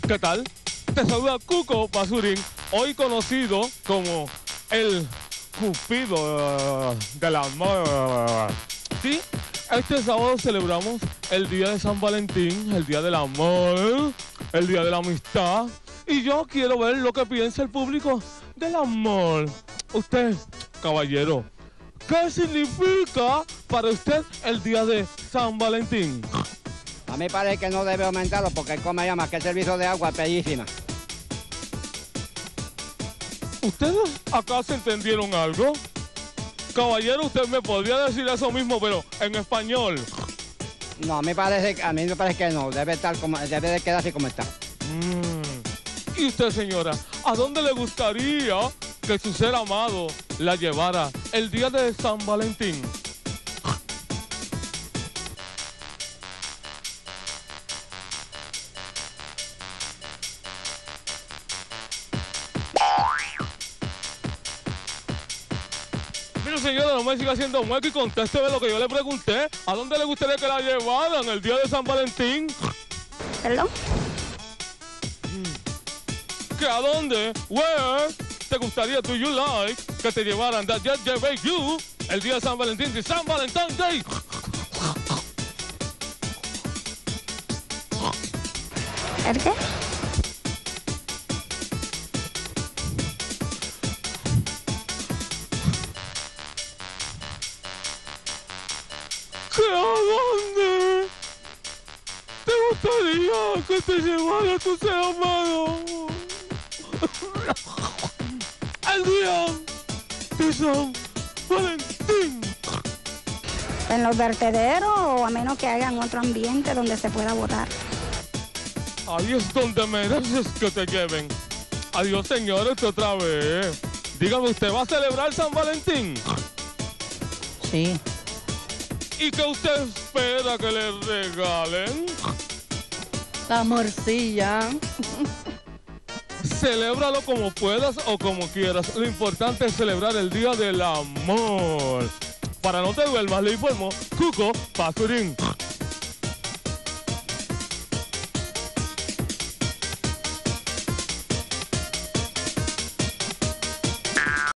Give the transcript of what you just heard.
¿Qué tal? Te saluda Cuco Basurín, hoy conocido como el Cupido del amor. Sí, este sábado celebramos el día de San Valentín, el día del amor, el día de la amistad. Y yo quiero ver lo que piensa el público del amor. Usted, caballero, ¿qué significa para usted el día de San Valentín? A mí parece que no debe aumentarlo porque el come llama que el servicio de agua es bellísima. ¿Ustedes acá se entendieron algo? Caballero, usted me podría decir eso mismo, pero en español. No, a mí me parece que no, debe de quedar así como está. ¿Y usted, señora, a dónde le gustaría que su ser amado la llevara el día de San Valentín? Mire, señora, no me siga haciendo mueco y contésteme lo que yo le pregunté. ¿A dónde le gustaría que la llevaran el día de San Valentín? ¿Perdón? ¿Que a dónde? Where te gustaría, do you like, que te llevaran that just llevé you el día de San Valentín, de San Valentine's Day? ¿El qué? ¿Que a dónde te gustaría que te llevara tu ser amado el día de San Valentín? ¿En los vertederos o a menos que hagan otro ambiente donde se pueda botar? Ahí es donde mereces que te lleven. Adiós, señores, otra vez. Dígame, ¿usted va a celebrar San Valentín? Sí. ¿Y qué usted espera que le regalen? La morcilla. Celébralo como puedas o como quieras. Lo importante es celebrar el día del amor. Para no te duermas, le informo, Cuco Basurín.